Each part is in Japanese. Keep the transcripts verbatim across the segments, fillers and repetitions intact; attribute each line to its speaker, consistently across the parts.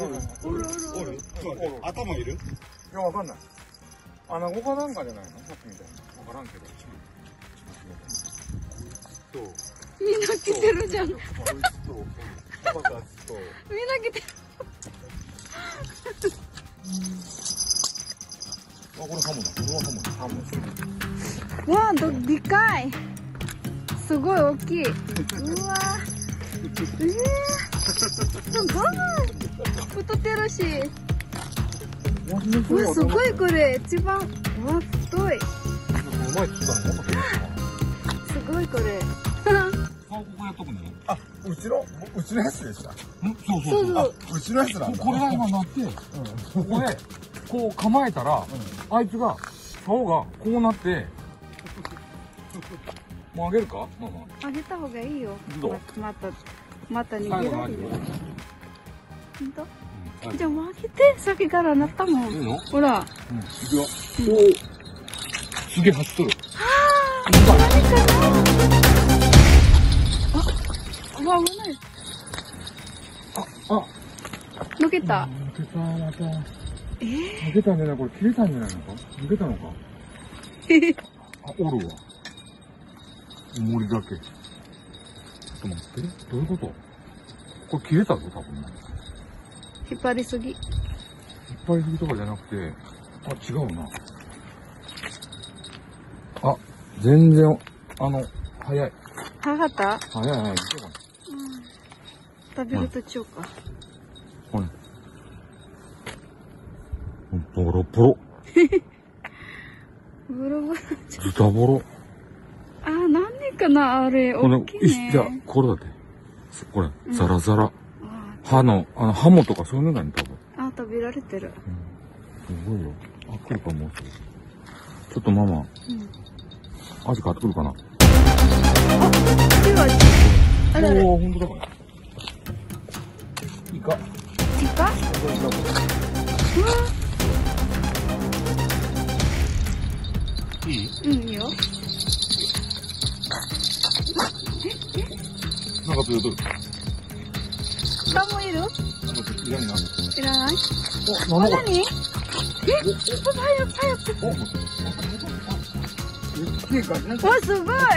Speaker 1: おるおるおる。頭いる？いや、わかんない。穴子かなんかじゃないの？さっきみたいな。わからんけど。そう。
Speaker 2: みんな来てるじゃん。みんな来てる。
Speaker 1: あ、これハモだ。これはハモだ。ハモ。
Speaker 2: わあ、ど、でかい。すごい大きい。うわ。ええー。すごい。太ってるし。うわ、すごいこれ。一番。うわ、太い。すごいこれ。
Speaker 1: 顔ここやっとくの？あ、うちの、うちのやつでした。ん？そう
Speaker 2: そうそう。
Speaker 1: あ、うちのやつなんだ。これが今なって、ここで、こう構えたら、あいつが、竿がこうなって、もうあげるか？ママ。
Speaker 2: あげた方がいいよ。
Speaker 1: どう？
Speaker 2: また、また逃げられるよ。ほんと？じゃあもうあげて、さっきからなったもん。
Speaker 1: いいの？
Speaker 2: ほら。
Speaker 1: うん、いくよ。おすげえ走っとる。
Speaker 2: はあ、何かな？あ、うわ、危ない。
Speaker 1: あ、あ。
Speaker 2: 抜けた。
Speaker 1: 抜けた、また。
Speaker 2: えー、
Speaker 1: 抜けたんじゃない？これ切れたんじゃないのか？抜けたのか？あ、おるわ。重りだけ。ちょっと待って。どういうこと？これ切れたぞ、多分。
Speaker 2: 引っ張りすぎ。
Speaker 1: 引っ張りすぎとかじゃなくて、あ、違うな。あ、全然、あの、早い。
Speaker 2: 早かった？
Speaker 1: 早い早い。
Speaker 2: 食べるとちょうか。
Speaker 1: はい。ボロボロ。
Speaker 2: ボロボロ。
Speaker 1: 豚ボロ。
Speaker 2: あ、何かなあれ、大きいね。
Speaker 1: じゃあ、これだって。これ、ザラザラ。歯の、あの、ハモとかそういうのだね、多分。
Speaker 2: あ、食べられてる。
Speaker 1: うん、すごいよ。あ、来るかもうすぐ。ちょっとママ。うん。アジ買ってくるかな。あ、
Speaker 2: 手はあれあれ。
Speaker 1: おー、ほんとだから。イカ。
Speaker 2: イカ？うわ。
Speaker 1: いい？
Speaker 2: うん、いいよ。え、え？
Speaker 1: なんか取れとる。
Speaker 2: イカもいる？
Speaker 1: いらんな。
Speaker 2: いらない？
Speaker 1: お、
Speaker 2: 何？え？早く早く。お、わ、すごい。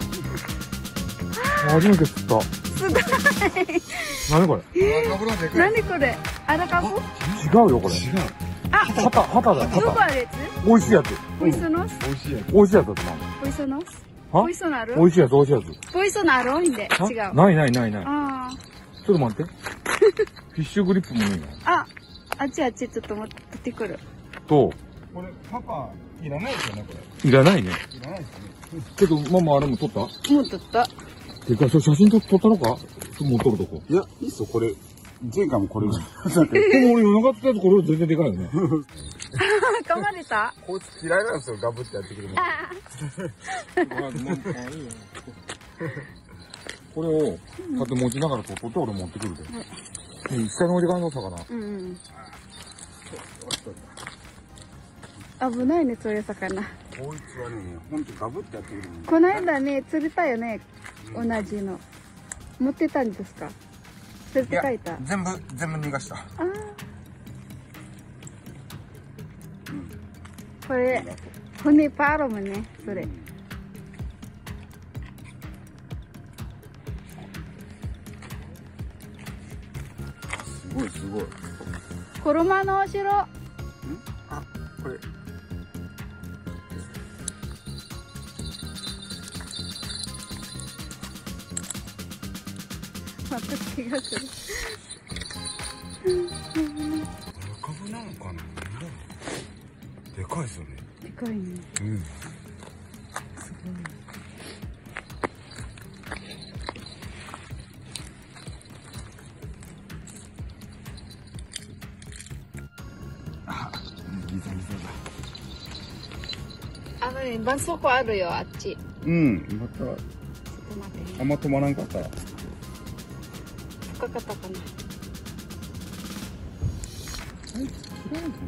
Speaker 1: 初めて釣った。
Speaker 2: すごい。
Speaker 1: 何これ？
Speaker 2: 何これ？荒かぶ？
Speaker 1: 違うよこれ。違う。
Speaker 2: あ、
Speaker 1: ハタハタだ。
Speaker 2: どこあるやつ？
Speaker 1: 美味しいやつ。
Speaker 2: 美味しそうの？
Speaker 1: 美味しいやつ。美味しいやつだってな。
Speaker 2: 美味しそうの？
Speaker 1: は？
Speaker 2: 美味しそうなる？
Speaker 1: 美味しいやつ美味しいやつ。
Speaker 2: 美味しそうなあるんで違う。
Speaker 1: ないないないない。
Speaker 2: ああ。
Speaker 1: ちょっと待って。フィッシュグリップもいいの？
Speaker 2: あ、あっちあっちちょっと持ってくる。
Speaker 1: と。
Speaker 3: これパパいらないですよねこれ。
Speaker 1: いらないね。
Speaker 3: いらないですね。
Speaker 1: ちょっとママあれも撮った？
Speaker 2: もう撮った。
Speaker 1: てか、それ写真撮ったのか？もう撮るとこ。
Speaker 3: いや、いいっすよ、これ。前回もこれ。でも
Speaker 1: 俺夜中ってやつこれ全然でかいよね。
Speaker 2: 噛まれた？
Speaker 3: こいつ嫌いなんですよ、ガブってやってくるの。
Speaker 1: これを、こうやって持ちながら撮って俺持ってくるで。うん、下に置いてかんの魚。
Speaker 2: うんうん。危ないね、そういう魚。
Speaker 3: こいつはね、ほんとガブってやってくるの。
Speaker 2: この間ね、釣れたよね。同じの。持ってたんですか？釣れて書いた。
Speaker 3: 全部、全部逃がした。ああ。
Speaker 2: これ、骨パーロムね、それ。
Speaker 3: すごいすごい。
Speaker 2: 衣のお城。ん？
Speaker 3: あ、これ。
Speaker 2: また気がする。
Speaker 3: 赤部なのかな。でかいですよね。
Speaker 2: でかいね。
Speaker 3: うん。
Speaker 2: すごい。
Speaker 3: あ、ギザギザだ。
Speaker 2: あのね、絆創膏あるよ、あっち。
Speaker 3: うん、また。
Speaker 2: ちょっと待ってね。
Speaker 3: あんま止まらんかったら。
Speaker 2: 深かったかな。
Speaker 3: はい、違うかな。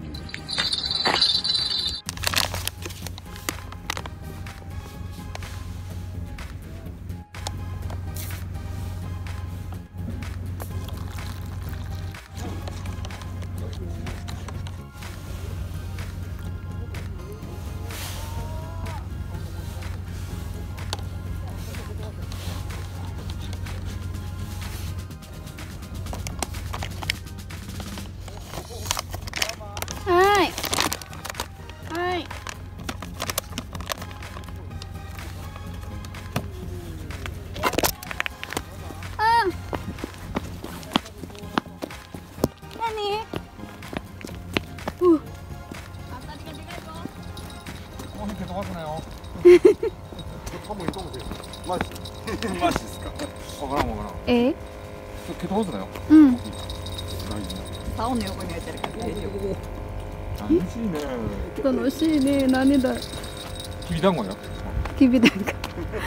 Speaker 3: マジですか。
Speaker 1: わからんわからん。
Speaker 2: え
Speaker 1: 蹴飛ばすなよ。
Speaker 2: うん
Speaker 4: 竿の横に置いてあるから大丈夫。
Speaker 1: 楽しいね。
Speaker 2: 楽しいね何だ
Speaker 1: きびだんごや。
Speaker 2: きびだんご
Speaker 1: まさ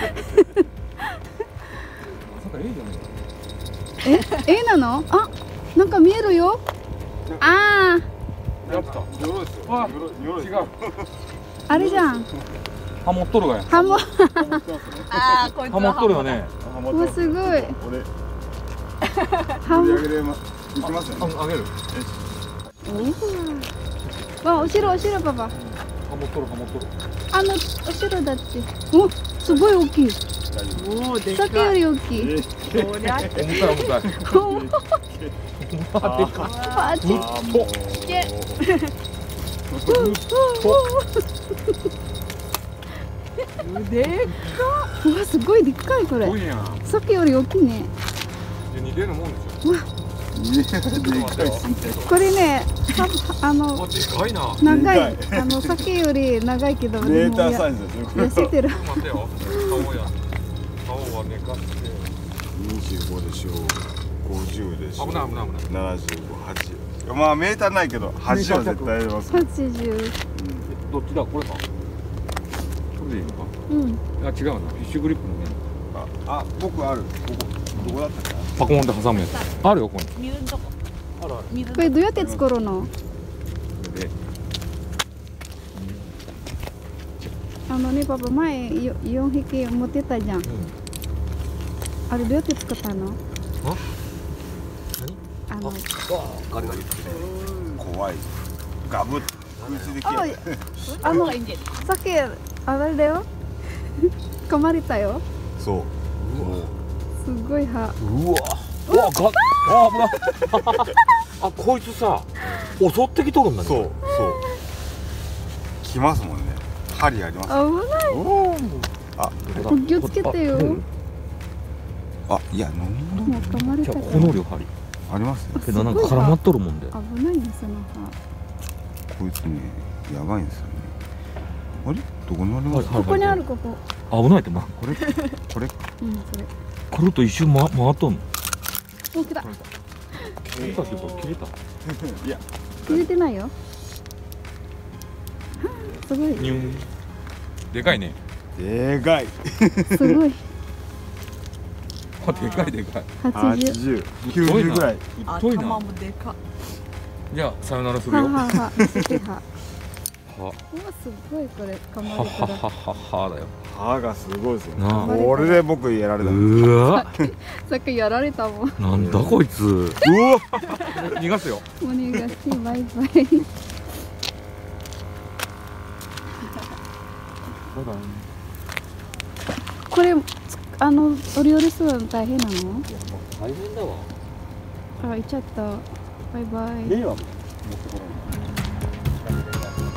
Speaker 1: か A じゃないか。
Speaker 2: え A なのあなんか見えるよあ
Speaker 1: やった。
Speaker 3: よろですよ。
Speaker 1: あ
Speaker 3: よろよろ
Speaker 1: 違う。
Speaker 2: ああれじゃん
Speaker 1: ハモっとるがや。
Speaker 2: ハモ
Speaker 4: ああ、こいつ
Speaker 1: ハモっ
Speaker 4: は
Speaker 1: とるよね。
Speaker 2: うわすごい
Speaker 3: 俺
Speaker 2: ハモ
Speaker 3: 売り上げれまいきますよね。
Speaker 1: あ、あげる。
Speaker 2: わ後ろ後ろパパ
Speaker 1: ハモっとるハモっとる。
Speaker 2: あの後ろだっておすごい大きい
Speaker 4: おお、で
Speaker 2: さっきより大きい
Speaker 4: そりゃ
Speaker 1: 重たい重たい。
Speaker 2: お
Speaker 1: あ、でかい。
Speaker 2: あっち
Speaker 3: あーもう
Speaker 4: けでっ
Speaker 2: うわすごいでっかいこれ
Speaker 1: すごいやん。
Speaker 2: さっきより大きいね
Speaker 1: 似てるもんですよ。
Speaker 3: ねでかいですね。
Speaker 2: これねさあの
Speaker 1: あ、でかいな。
Speaker 2: 長い
Speaker 3: でか
Speaker 2: あのさっきより長いけど
Speaker 3: メ
Speaker 2: でも
Speaker 3: ーターサ
Speaker 2: や
Speaker 3: イズですよ。これ
Speaker 2: 痩せてる
Speaker 1: 待ってよ。顔や。顔は寝かして。
Speaker 3: にじゅうごでしょう。ごじゅうでしょう。
Speaker 1: 危ない危ない危ない。
Speaker 3: ななじゅうご、はちじゅう。まあメーターないけどはちは絶対あります。
Speaker 2: はちじゅう
Speaker 1: どっちだこれか。これでいいのか。
Speaker 2: うん
Speaker 1: あ、違うな。フィッシュグリップのね。
Speaker 3: あ、あ僕ある。ここどこだったかな。
Speaker 1: パコンって挟むやつ。あるよここに。
Speaker 4: 水のとこ。
Speaker 1: あるある。
Speaker 4: 水の
Speaker 2: これどうやって作るの
Speaker 1: これで。
Speaker 2: あのねパパ前よよんひき持ってたじゃんあれどうやって作ったの
Speaker 1: あ？
Speaker 2: あの
Speaker 1: ガリガリ。
Speaker 3: 怖い。ガブッ。口で切
Speaker 2: あ
Speaker 3: る。
Speaker 2: あの
Speaker 4: いいんじゃない
Speaker 2: さっきあれだよ噛まれたよ
Speaker 3: そう。
Speaker 2: すごい歯
Speaker 1: うわ。うわ、が、あ、危ない。あ、こいつさ、襲ってきとるんだね。
Speaker 3: そうそう。来ますもんね。針あります。
Speaker 2: 危ない
Speaker 3: おお。あ、
Speaker 2: お気をつけてよ
Speaker 3: あ、いや、飲み物
Speaker 2: もう噛まれ
Speaker 1: じゃあ、
Speaker 2: たから
Speaker 1: この量針。
Speaker 3: ありますよ。
Speaker 1: けど、なんか絡まっとるもんで。
Speaker 2: 危ないねその
Speaker 3: こいつね、やばいんですよね。あれ、どこにあります。
Speaker 2: 歯ここにあるここ
Speaker 1: 危ないって、ま、
Speaker 3: これ、これ。
Speaker 2: うんそれ
Speaker 1: くると一周回、回っとんの。
Speaker 2: お来た
Speaker 1: 切れたっていうか、切れた。
Speaker 3: いや、
Speaker 2: 切れてないよすごい
Speaker 1: ニューン。でかいね。
Speaker 3: でかい。
Speaker 2: すごい
Speaker 1: あ、でかいでかい。
Speaker 2: はちじゅう
Speaker 3: 十、きゅうじゅうぐらい。
Speaker 1: 太いな
Speaker 4: 頭もでかっ。
Speaker 1: じゃあ、さよならするよ。
Speaker 2: ははは見せて歯
Speaker 1: は、
Speaker 2: うわすごいこれ噛ま
Speaker 1: は
Speaker 2: れたら
Speaker 1: ははははだよ。
Speaker 3: 歯がすごいですよ。
Speaker 1: なあ
Speaker 3: これで僕やられた。う
Speaker 1: うわ。
Speaker 2: さっきやられたもん
Speaker 1: なんだこいつ。
Speaker 3: わ。
Speaker 1: 逃がすよ。
Speaker 2: お願いしバイバイこれあのお料理するの大変なの
Speaker 1: 大変だわ。
Speaker 2: あ行っちゃったバイバイ
Speaker 3: 迷惑。持ってこられる。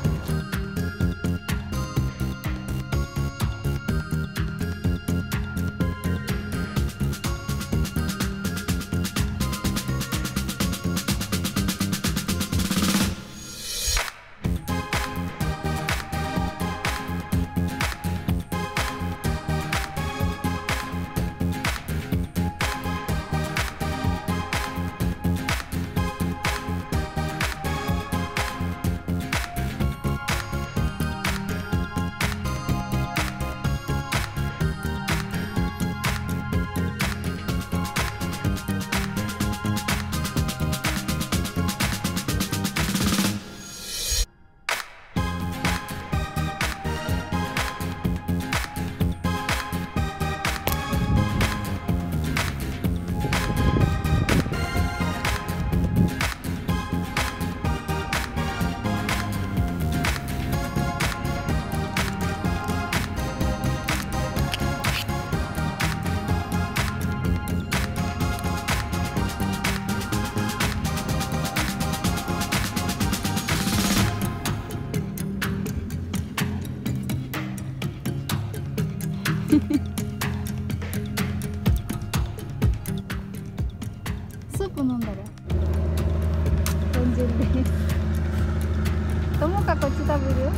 Speaker 2: スープ飲んだら豚汁ですともかこっち食べる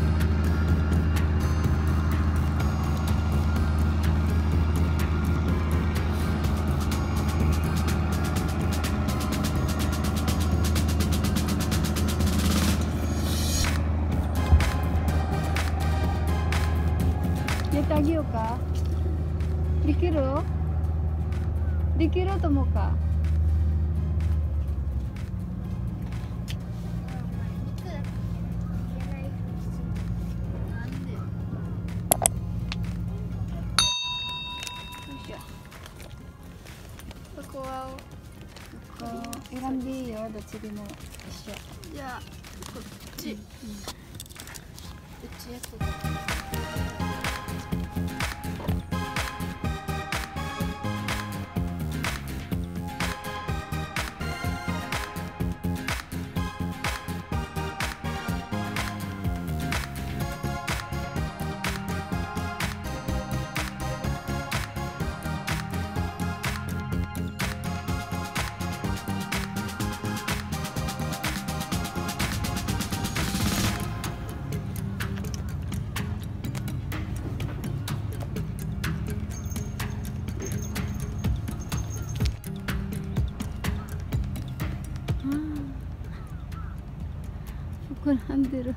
Speaker 2: ようか。できる？できると思うか。ここはここ選んでいいよ、どっちでも一緒。じゃあこっち、うん、うちやつ。膨らんでる。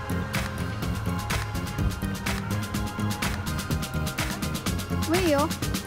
Speaker 2: もういいよ。